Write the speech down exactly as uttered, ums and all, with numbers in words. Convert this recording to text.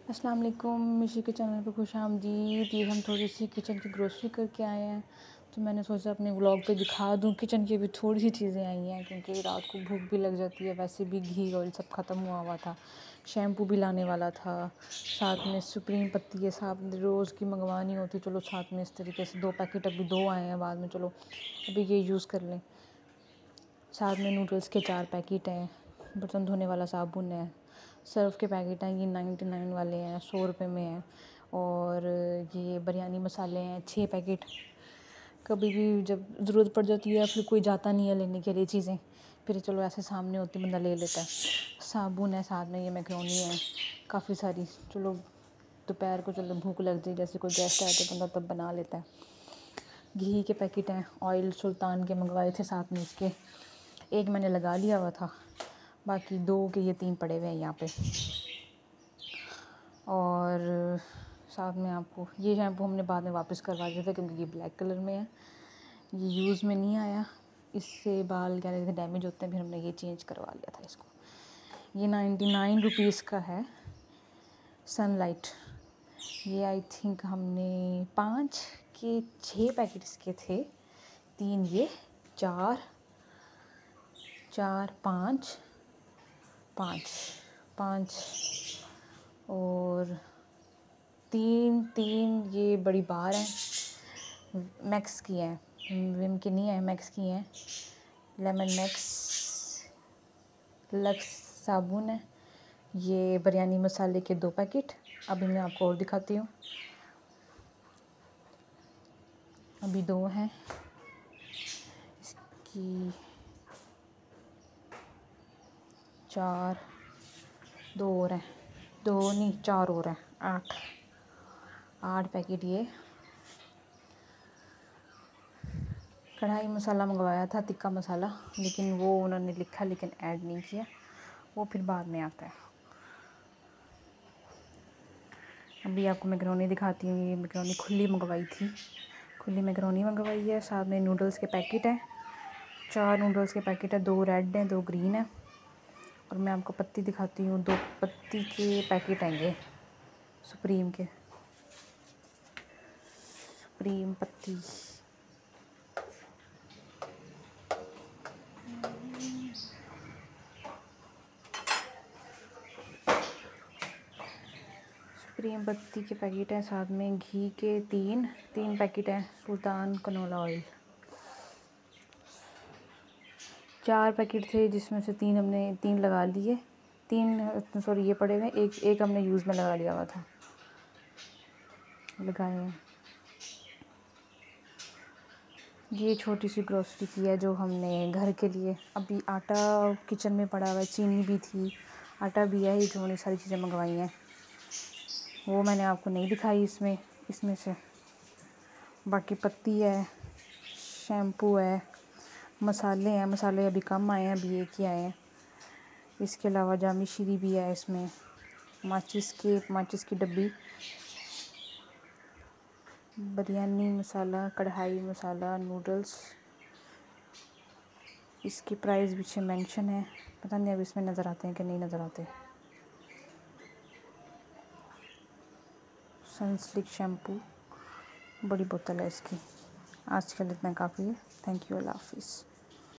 अस्सलाम वालेकुम, मिशी के चैनल पर खुश आमदीद। ये हम थोड़ी सी किचन की ग्रोसरी करके आए हैं, तो मैंने सोचा अपने व्लॉग पे दिखा दूँ। किचन की भी थोड़ी सी चीज़ें आई हैं क्योंकि रात को भूख भी लग जाती है। वैसे भी घी ऑयल सब ख़त्म हुआ हुआ था, शैम्पू भी लाने वाला था, साथ में सुप्रीम पत्ती है, साथ रोज़ की मंगवानी होती, चलो साथ में इस तरीके से दो पैकेट अभी दो आए हैं, बाद में चलो अभी ये यूज़ कर लें। साथ में नूडल्स के चार पैकेट हैं, बर्तन धोने वाला साबुन है, सर्फ़ के पैकेट हैं, ये नाइन्टी नाइन वाले हैं, सौ रुपये में हैं। और ये बिरयानी मसाले हैं छः पैकेट। कभी भी जब ज़रूरत पड़ जाती है, फिर कोई जाता नहीं है लेने के लिए चीज़ें, फिर चलो ऐसे सामने होती बंदा ले लेता है। साबुन है, साथ में ये मैक्रोनी है काफ़ी सारी। चलो दोपहर को चलो भूख लग जाए, जैसे कोई गेस्ट आए तो बंदा तब बना लेता है। घी के पैकेट हैं, ऑयल सुल्तान के मंगवाए थे, साथ में इसके एक मैंने लगा लिया हुआ था, बाकी दो के ये तीन पड़े हुए हैं यहाँ पे। और साथ में आपको ये शैम्पू हमने बाद में वापस करवा दिया था क्योंकि ये ब्लैक कलर में है, ये यूज़ में नहीं आया, इससे बाल कह रहे थे डैमेज होते हैं, फिर हमने ये चेंज करवा लिया था इसको। ये नाइन्टी नाइन रुपीज़ का है सनलाइट। ये आई थिंक हमने पाँच के छः पैकेट इसके थे, तीन ये, चार चार पाँच पाँच पाँच और तीन तीन ये बड़ी बार हैं, मैक्स की हैं, विम की नहीं है, मैक्स की हैं। लेमन मैक्स लक्स साबुन है। ये बिरयानी मसाले के दो पैकेट। अभी मैं आपको और दिखाती हूँ, अभी दो हैं इसकी, चार, दो और हैं, दो नहीं चार और हैं, आठ आठ पैकेट। ये कढ़ाई मसाला मंगवाया था, तिक्का मसाला, लेकिन वो उन्होंने लिखा लेकिन ऐड नहीं किया, वो फिर बाद में आता है। अभी आपको मैक्रोनी दिखाती हूँ। ये मैक्रोनी खुली मंगवाई थी, खुली मैक्रोनी मंगवाई है। साथ में नूडल्स के पैकेट हैं, चार नूडल्स के पैकेट है, दो रेड हैं, दो ग्रीन हैं। और मैं आपको पत्ती दिखाती हूँ, दो पत्ती के पैकेट हैं ये सुप्रीम के, सुप्रीम पत्ती। सुप्रीम पत्ती के पैकेट हैं, साथ में घी के तीन तीन पैकेट हैं, सुल्तान कनोला ऑयल चार पैकेट थे, जिसमें से तीन हमने तीन लगा लिए, तीन सॉरी ये पड़े हुए, एक एक हमने यूज़ में लगा लिया हुआ था, लगाए हैं। ये छोटी सी ग्रोसरी की है जो हमने घर के लिए, अभी आटा किचन में पड़ा हुआ है, चीनी भी थी, आटा भी है, ये जो हमने सारी चीज़ें मंगवाई हैं वो मैंने आपको नहीं दिखाई इसमें इसमें से। बाकी पत्ती है, शैम्पू है, मसाले हैं, मसाले अभी कम आए हैं, अभी एक ही आए हैं। इसके अलावा जामी शीरी भी है इसमें, माचिस के माचिस की डब्बी, बिरयानी मसाला, कढ़ाई मसाला, नूडल्स। इसकी प्राइस पीछे मेंशन है, पता नहीं अब इसमें नज़र आते हैं कि नहीं नज़र आते। सनसिल्क शैम्पू, बड़ी बोतल है इसकी। आज के लिए इतना काफ़ी है। थैंक यू, अल्लाह हाफिज़।